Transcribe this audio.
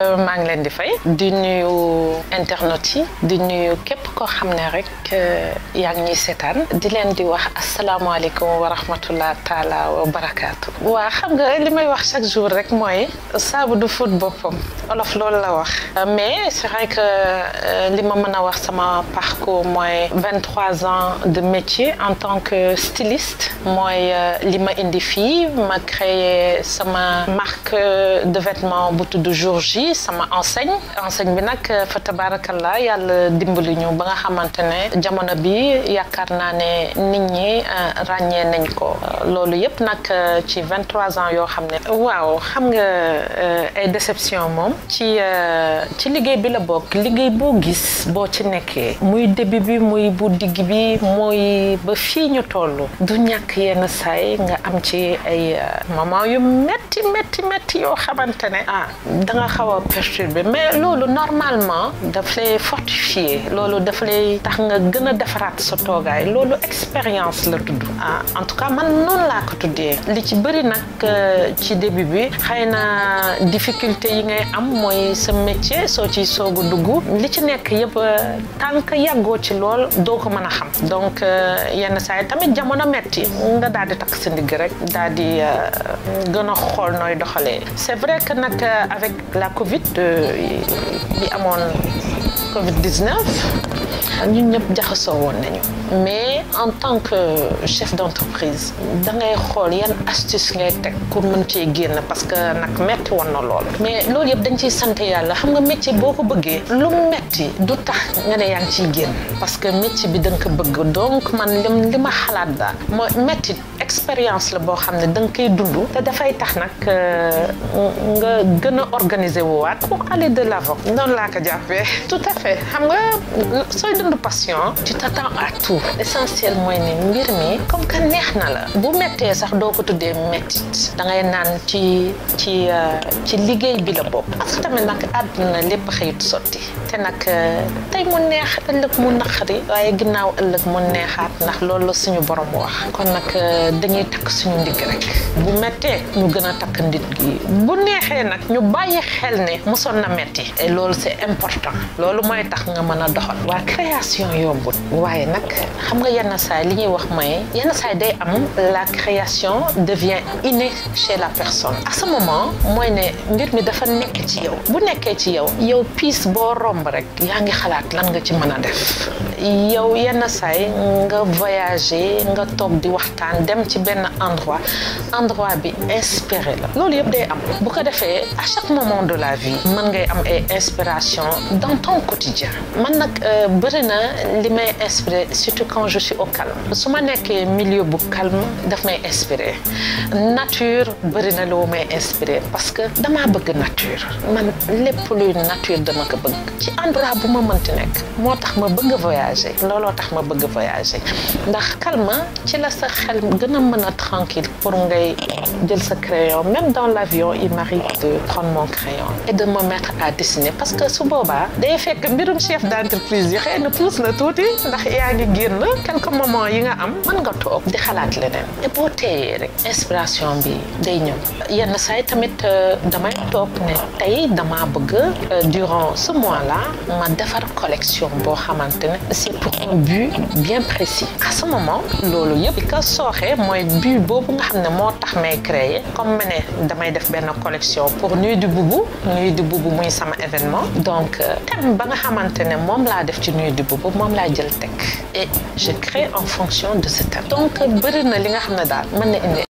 maa ngi leen di fay di nuyu internet yi di nuyu képp koo xam ne rek yaa ngi ñuy seetaan di leen di wax asalaamaaleykum wa rahmatullah taala wa barakaatu. waa xam nga li may wax chaque jour rek mooy saabu du fóot boppam olof loolu la wax mais c'est vrai que li ma mën a wax sama parcours mooy 23 ans de métier en tant que styliste mooy li ma indi fii ma créé sama marque de vêtements bu tudd Jour J sama enseigne bi nag fa tabarakallah yàlla dimbali ñu ba nga xamante ne jamono bi yaakaar naa ne nit ñi ràññee nañ ko loolu yëpp nag ci 23 ans yoo xam ne waaw xam nga ay déception moom ci liggéey bi la bokk liggéey boo gis boo ci nekkee muy début bi muy bu digg bi muy ba fii ñu toll du ñàkk yenn saay nga am ci ay moment yu metti yoo xamante ne da nga xaw a perturbé mais loolu normalement daf lay fortifier loolu daf lay tax nga gën a defaraat sa toogaay loolu expérience la tudd en tout cas man noonu laa ko tuddee li ci bëri nag ci début bi xëy na difficulté yi ngay am mooy sa métier soo ci soog a dugg li ci nekk yëpp tant que yàggoo ci lool doo ko mën a xam donc yenn saa yi tamit jamono metti nga daal di takk sa ndigg rek daal di gën a xool nooy doxalee c'est vrai que nag avec la Covid bi amoon Covid-19 ñun ñëpp jaxasoo woon nañu mais en tant que chef d'entreprise da ngay xool yan astuce ngay teg pour mën cee génn parce que nag metti woon na lool mais loolu yëpp dañ ciy sant yàlla xam nga métier boo ko bëggee lu metti du tax nga ne yaa ngi ciy génn parce que métier bi da nga ko bëgg donc man li ma xalaat daal mooy metti expérience la boo xam ne da nga koy dund te dafay tax nag nga gën a organiser wu waat pour aller de l'avant noonu laa ko jàppee tout à fait xam nga sooy dund passion tu t'attends à tout l'essentiel mooy ne mbir mi comme que neex na la bu mettee sax doo ko tuddee mettit da ngay naan ci liggéey bi la bopp parce que tamit nag àdduna lépp xëyut sotti te nag tey mu neex ëllëg mu naqari waaye ginnaaw ëllëg mu neexaat ndax loolu la suñu borom wax kon nag dañuy takk suñu ndigg rek bu mettee ñu gën a takk ndigg gi bu neexee nag ñu bàyyi xel ne mosoon na metti et loolu c'est important loolu mooy tax nga mën a doxal waa création yombut waaye nag xam nga yenn saay li ñuy wax mooy yenn saay day am la création devient innée chez la personne à ce moment mooy ne mbir mi dafa nekk ci yow bu nekkee ci yow piis boo romb rek yaa ngi xalaat lan nga ci mën a def yow yenn saay nga voyager nga toog di waxtaan dem ci benn endroit bi inspiré la loolu yëpp day am bu ko defee à chaque moment de la vie mën ngay am ay inspiration dans ton quotidien man nag bëri na li may inspiré surtout quand je suis au calme su ma nekkee milieu bu calme daf may inspiré nature bëri na lu may inspiré parce que damaa bëgg nature man lépp luy nature dama ko bëgg ci endroit bu ma mënti nekk moo tax ma bëgg voyager looloo tax ma bëgg voyager ndax calme ci la sa xel gën a mën a tranquille pour ngay jël sa crayon même dans l'avion il m'arrive de prendre mon crayon et de me mettre à dessiner parce que su boobaa day fekk mbirum chef d'entreprise yi xëy na puus na tuuti ndax yaa ngi génn quelques moments yi nga am mën nga toog di xalaat leneen et boo teeyee rek inspiration bi day ñëw yenn saa yi tamit damay toog ne tey dama bëgg durant ce mois-là ma defar collection boo xamante ne c'est pour un but bien précis à ce moment loolu yëpp ka sooxee mooy but boobu nga xam ne moo tax may créer comme ma ne damay def benn collection pour Nuit du Boubou muy sama événement donc thème ba nga xamante ne moom laa def ci Nuit du Boubou moom laa jël teg et je crée en fonction de ce thème donc bëri na li nga xam ne daal mën na indi